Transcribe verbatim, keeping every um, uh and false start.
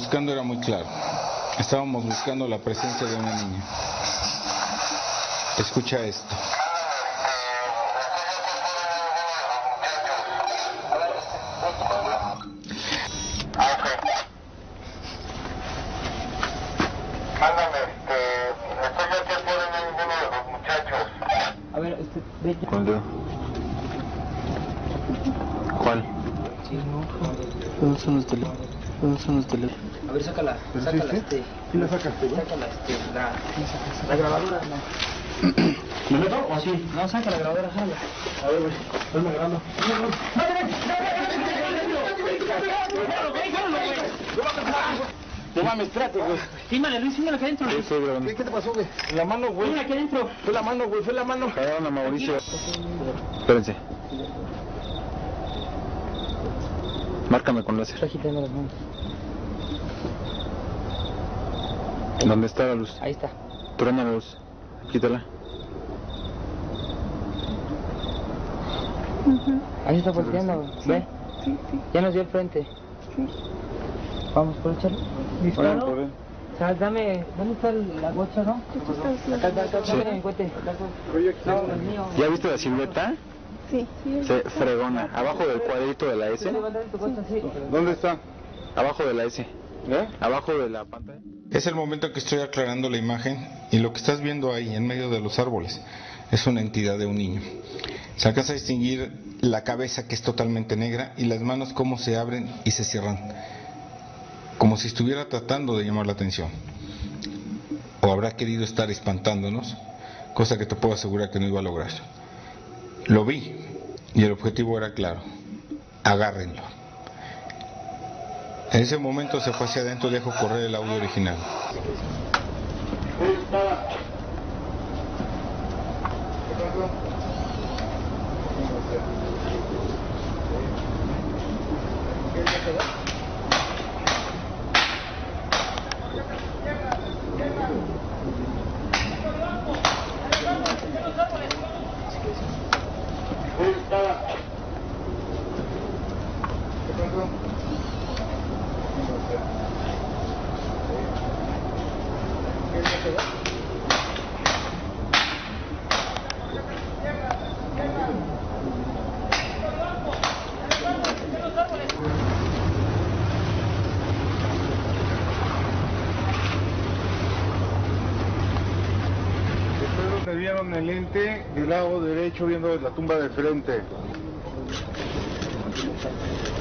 buscando era muy claro. Estábamos buscando la presencia de una niña. Escucha esto. Mándame, este, estoy aquí afuera, no hay ninguno de los muchachos. A ver, este, ve. ¿Cuál dedo? ¿Cuál? Sí, no. ¿Dónde son los teléfonos? ¿Dónde son los teléfonos? A ver, sácala, sácala, sí, este. ¿Sí la sacaste? Sácala, este, la, la grabadora, no. ¿Me meto o así? No, saca la grabadora, jala. A ver, güey, estoy grabando. No mames, espérate, güey. Fímale, Luis, fímale aquí adentro. Sí, estoy grabando. ¿Qué te pasó, güey? La mano, güey. Fímale aquí adentro. Fue la mano, güey, fue la mano. Perdón a Mauricio. Espérense. Márcame con láser. Está agitando las manos. ¿Dónde está la luz? Ahí está. Truena la luz. Quítala. Ahí está volteando, ¿ve? Sí, sí, Ya nos dio el frente. sí. Vamos por echarlo. Órale, por él. O sea, dame, ¿dónde está la gocha, no? Acá, acá, acá, Sí. dame mi cuete. No, el mío. ¿Ya viste la silueta? Sí, sí. Se fregona. Abajo del cuadrito de la S. ¿Dónde está? Abajo de la S. ¿Eh? Abajo de la pantalla. Es el momento en que estoy aclarando la imagen y lo que estás viendo ahí en medio de los árboles es una entidad de un niño. Se alcanza a distinguir la cabeza, que es totalmente negra, y las manos cómo se abren y se cierran, como si estuviera tratando de llamar la atención, o habrá querido estar espantándonos, cosa que te puedo asegurar que no iba a lograr. Lo vi y el objetivo era claro: agárrenlo. En ese momento se fue hacia adentro y dejó correr el audio original. Te vieron el lente del lado derecho viendo la tumba de frente.